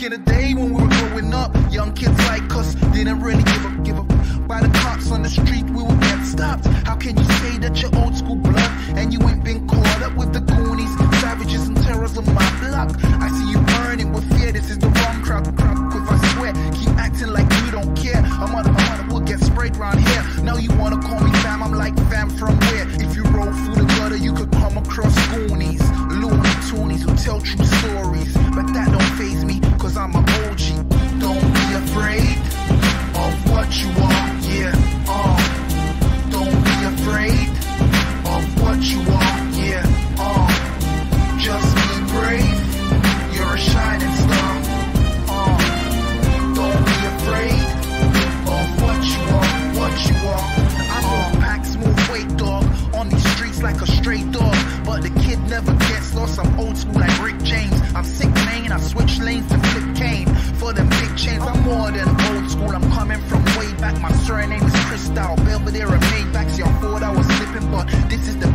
in the day when we were growing up, young kids like us didn't really give up. By the cops on the street, we would get stopped. How can you say that you're old school blood and you ain't been caught up with the Goonies, savages and terrors on my block? I see you burning with fear. This is the wrong crowd. If I swear, keep acting like you don't care. A mother will get sprayed round here. Now you wanna call me fam? I'm like, fam from where? If you roll through the gutter, you could come across Goonies, Looney Toonies who tell true stories. But that don't faze me, cause I'm an OG. Don't be afraid of what you are, yeah, don't be afraid of what you are, yeah, just be brave, you're a shining star, don't be afraid of what you are, I'm on pack smooth weight dog, on these streets like a stray dog, but the kid never gets lost, I'm old school like Rick James, I'm sick man, I switch lanes to flip cane, for them big chains, I'm more than old school, I'm coming from way back, my surname is Crystal, Belvedere and Maybach, y'all thought I was slipping, but this is the